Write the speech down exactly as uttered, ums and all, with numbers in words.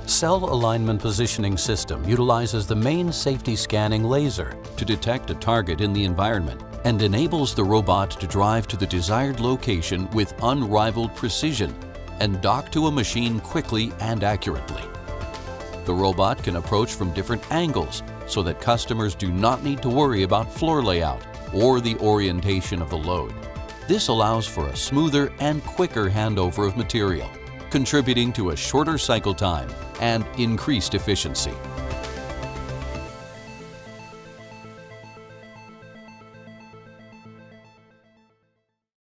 Cell Alignment Positioning System utilizes the main safety scanning laser to detect a target in the environment and enables the robot to drive to the desired location with unrivaled precision and dock to a machine quickly and accurately. The robot can approach from different angles so that customers do not need to worry about floor layout or the orientation of the load. This allows for a smoother and quicker handover of material, contributing to a shorter cycle time and increased efficiency.